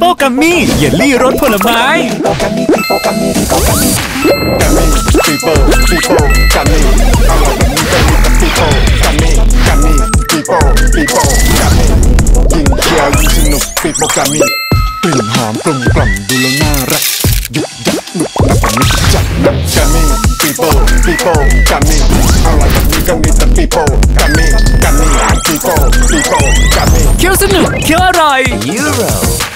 โป้กัมมี่เยลลี่รสผลไม้ปีโป้กัมมี่อร่อยแบบนี้ก็มีแต่ปีโป้กัมมี่ปีโป้กัมมี่ยิ่งเคี้ยวยิ่งสนุกปีโป้กัมมี่กลิ่นหอมกลมกล่อมดูแล้วน่ารักยุบยับหนุบหนับแบบนี้จัดหนักกัมมี่ปีโป้กัมมี่อร่อยแบบนี้ก็มีแต่ปีโป้กัมมี่ปีโป้กัมมี่เคี้ยวสนุกเคี้ยวอร่อย